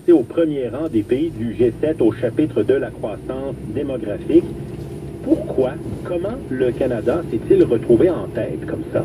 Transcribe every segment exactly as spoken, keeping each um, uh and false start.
classé au premier rang des pays du G sept au chapitre de la croissance démographique. Pourquoi, comment le Canada s'est-il retrouvé en tête comme ça?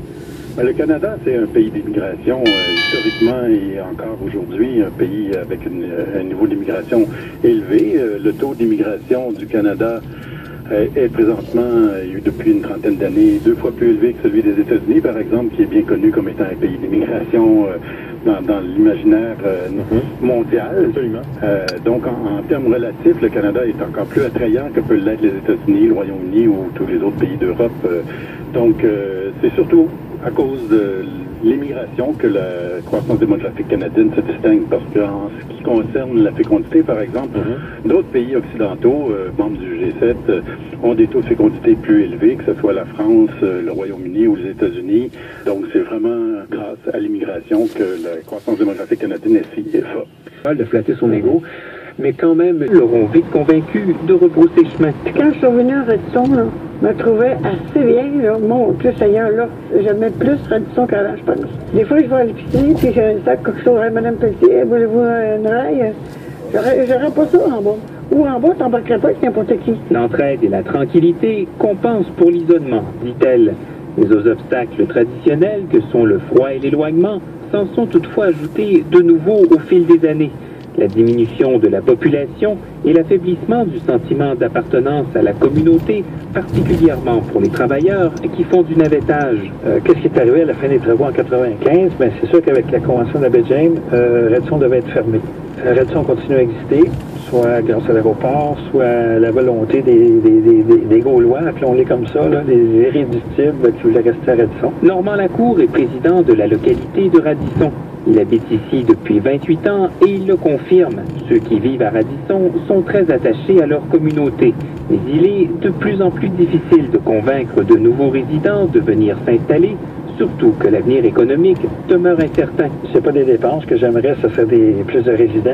Le Canada, c'est un pays d'immigration, euh, historiquement et encore aujourd'hui, un pays avec une, un niveau d'immigration élevé. Euh, le taux d'immigration du Canada euh, est présentement, euh, depuis une trentaine d'années, deux fois plus élevé que celui des États-Unis, par exemple, qui est bien connu comme étant un pays d'immigration euh, dans, dans l'imaginaire euh, mm-hmm. mondial. Absolument. Euh, donc, en, en termes relatifs, le Canada est encore plus attrayant que peuvent l'être les États-Unis, le Royaume-Uni ou tous les autres pays d'Europe. Euh, donc, euh, c'est surtout à cause de l'immigration que la croissance démographique canadienne se distingue, parce qu'en ce qui concerne la fécondité, par exemple, mm-hmm. d'autres pays occidentaux, euh, membres du G sept, euh, ont des taux de fécondité plus élevés, que ce soit la France, euh, le Royaume-Uni ou les États-Unis. Donc, c'est vraiment grâce à l'immigration que la croissance démographique canadienne est si forte. De flatter son ego, mais quand même, ils l'auront vite convaincu de rebrousser chemin. Quand je suis revenu à Radisson, là, je me trouvais assez bien, là. Mon, plus ailleurs, là, j'aimais plus Radisson qu'avant, je pense. Des fois, je vais à l'épicerie, puis j'ai un sac quelque chose à Mme Pelletier, voulez-vous une raille? J'aurais, j'aurais pas ça en bas. Ou en bas, t'embarquerais pas avec n'importe qui. L'entraide et la tranquillité compensent pour l'isolement, dit-elle. Mais aux obstacles traditionnels que sont le froid et l'éloignement, s'en sont toutefois ajoutés de nouveau au fil des années. La diminution de la population et l'affaiblissement du sentiment d'appartenance à la communauté, particulièrement pour les travailleurs qui font du navettage. Euh, Qu'est-ce qui est arrivé à la fin des travaux en quatre-vingt-quinze? Ben, c'est sûr qu'avec la Convention de la baie James, euh, Radisson devait être fermé. Euh, Radisson continue à exister, soit grâce à l'aéroport, soit à la volonté des, des, des, des, des Gaulois, appelons-les comme ça, là, des irréductibles qui voulaient rester à Radisson. Normand Lacour est président de la localité de Radisson. Il habite ici depuis vingt-huit ans et il le confirme. Ceux qui vivent à Radisson sont très attachés à leur communauté. Mais il est de plus en plus difficile de convaincre de nouveaux résidents de venir s'installer, surtout que l'avenir économique demeure incertain. C'est pas des dépenses que j'aimerais, ça serait des, plus de résidents.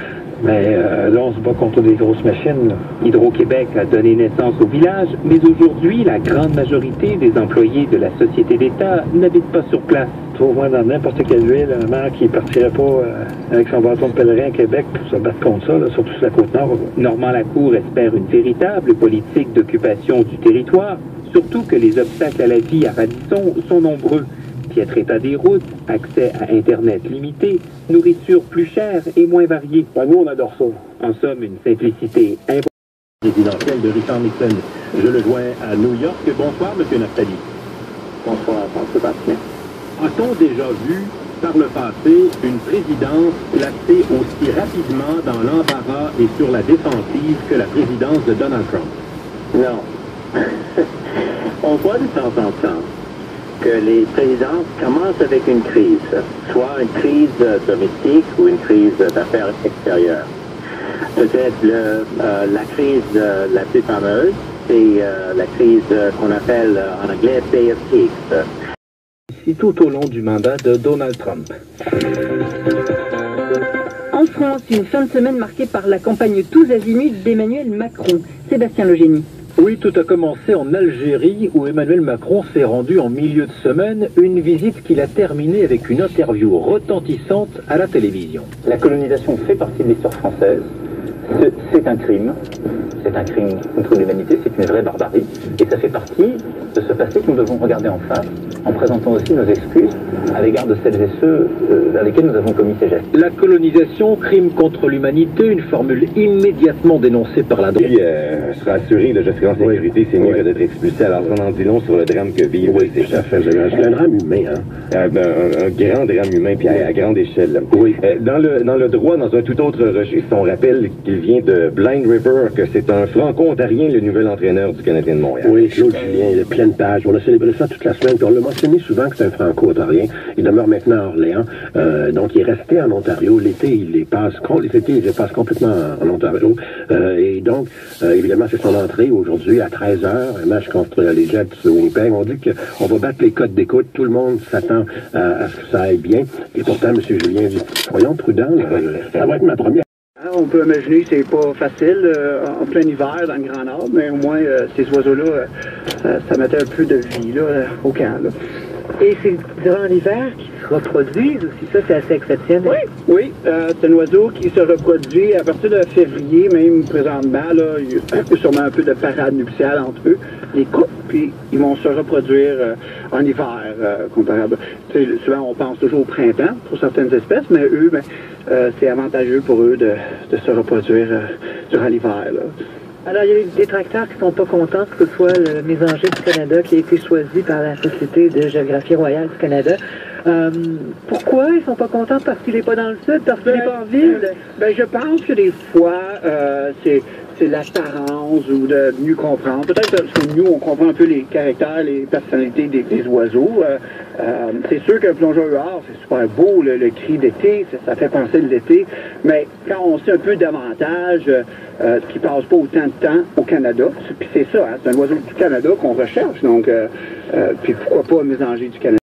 Mais euh, là, on se bat contre des grosses machines. Hydro-Québec a donné naissance au village, mais aujourd'hui, la grande majorité des employés de la Société d'État n'habitent pas sur place. Trouve-moi dans n'importe quelle ville un maire qui partirait pas euh, avec son bâton de pèlerin à Québec pour se battre contre ça, là, surtout sur la Côte-Nord. Normand Lacour espère une véritable politique d'occupation du territoire, surtout que les obstacles à la vie à Radisson sont nombreux. Piètre état des routes, accès à Internet limité, nourriture plus chère et moins variée. Ben, nous, on adore ça. En somme, une simplicité impossible. Présidentielle de Richard Nixon. Je le joins à New York. Bonsoir, M. Naftali. Bonsoir, Sébastien. A-t-on déjà vu, par le passé, une présidence placée aussi rapidement dans l'embarras et sur la défensive que la présidence de Donald Trump? Non. On voit de temps en temps que les présidences commencent avec une crise, soit une crise domestique ou une crise d'affaires extérieures. Peut-être le, euh, la crise euh, la plus fameuse, c'est euh, la crise euh, qu'on appelle euh, en anglais Bay of Pigs. Ici tout au long du mandat de Donald Trump. En France, une fin de semaine marquée par la campagne tous azimuts d'Emmanuel Macron. Sébastien Legénie. Oui, tout a commencé en Algérie où Emmanuel Macron s'est rendu en milieu de semaine, une visite qu'il a terminée avec une interview retentissante à la télévision. La colonisation fait partie de l'histoire française. C'est un crime. C'est un crime contre l'humanité, c'est une vraie barbarie. Et ça fait partie de ce passé que nous devons regarder en face, en présentant aussi nos excuses à l'égard de celles et ceux euh, vers lesquels nous avons commis ces gestes. La colonisation, crime contre l'humanité, une formule immédiatement dénoncée par la droite. Puis, euh, se rassurer, le gestion en sécurité, c'est mieux que d'être expulsé. Alors, on en dit long sur le drame que vivent. Oui, c'est ça fait. C'est un drame humain, hein? Euh, ben, un, un grand drame humain, puis à, à grande échelle. Oui. Euh, dans, le, dans le droit, dans un tout autre registre, on rappelle qu'il vient de Blind River, que c'est un franco-ontarien, le nouvel entraîneur du Canadien de Montréal. Oui, Claude Julien, il est pleine page. On a célébré ça toute la semaine, puis on l'a mentionné souvent que c'est un franco-ontarien. Il demeure maintenant à Orléans. Euh, donc, il est resté en Ontario. L'été, il les passe, l'été, il les passe complètement en, en Ontario. Euh, et donc, euh, évidemment, c'est son entrée aujourd'hui à treize heures, un match contre les Jets de Winnipeg. On dit qu'on va battre les codes d'écoute. Tout le monde s'attend à, à ce que ça aille bien. Et pourtant, M. Julien dit, soyons prudents, là, ça va être ma première. On peut imaginer que c'est pas facile euh, en plein hiver dans le Grand Nord, mais au moins euh, ces oiseaux-là, euh, ça mettait un peu de vie là, au camp. Là. Et c'est durant l'hiver qu'ils se reproduisent aussi, ça c'est assez exceptionnel. Oui, oui, euh, c'est un oiseau qui se reproduit à partir de février, même présentement, là, il y a sûrement un peu de parade nuptiale entre eux, les couples, puis ils vont se reproduire euh, en hiver, euh, comparable. Tu sais, souvent on pense toujours au printemps pour certaines espèces, mais eux, ben, euh, c'est avantageux pour eux de, de se reproduire euh, durant l'hiver, là. Alors, il y a des détracteurs qui sont pas contents que ce soit le mésanger du Canada qui a été choisi par la Société de géographie royale du Canada. Euh, pourquoi ils sont pas contents? Parce qu'il n'est pas dans le sud, parce qu'il n'est Ben, pas en ville? Ben, je pense que des fois, euh, c'est c'est l'apparence ou de mieux comprendre. Peut-être parce que nous, on comprend un peu les caractères, les personnalités des, des oiseaux. Euh, euh, c'est sûr qu'un plongeur huard, c'est super beau, le, le cri d'été, ça, ça fait penser de l'été. Mais quand on sait un peu davantage, euh, qui passe pas autant de temps au Canada, puis c'est ça, hein, c'est un oiseau du Canada qu'on recherche. Donc, euh, euh, puis pourquoi pas un mésanger du Canada?